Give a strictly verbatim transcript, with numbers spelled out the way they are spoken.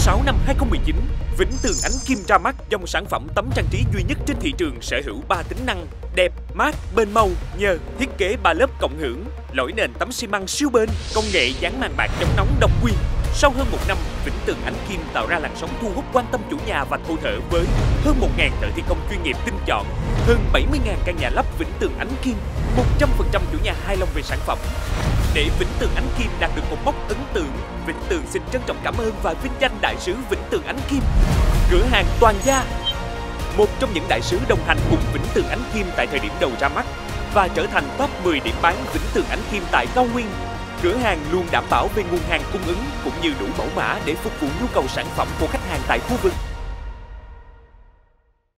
sáu năm hai không một chín, Vĩnh Tường Ánh Kim ra mắt dòng sản phẩm tấm trang trí duy nhất trên thị trường sở hữu ba tính năng đẹp, mát, bền màu nhờ thiết kế ba lớp cộng hưởng, lỗi nền tấm xi măng siêu bền, công nghệ dán màn bạc chống nóng độc quyền. Sau hơn một năm, Vĩnh Tường Ánh Kim tạo ra làn sóng thu hút quan tâm chủ nhà và thổ thở với hơn một nghìn thợ thi công chuyên nghiệp tinh chọn, hơn bảy mươi nghìn căn nhà lắp Vĩnh Tường Ánh Kim, một trăm phần trăm chủ nhà hài lòng về sản phẩm. Để Vĩnh Tường Ánh Kim đạt được một mốc ấn tượng, Vĩnh Tường xin trân trọng cảm ơn và vinh danh đại sứ Vĩnh Tường Ánh Kim, cửa hàng toàn gia, một trong những đại sứ đồng hành cùng Vĩnh Tường Ánh Kim tại thời điểm đầu ra mắt và trở thành top mười điểm bán Vĩnh Tường Ánh Kim tại Cao Nguyên. Cửa hàng luôn đảm bảo về nguồn hàng cung ứng cũng như đủ mẫu mã để phục vụ nhu cầu sản phẩm của khách hàng tại khu vực.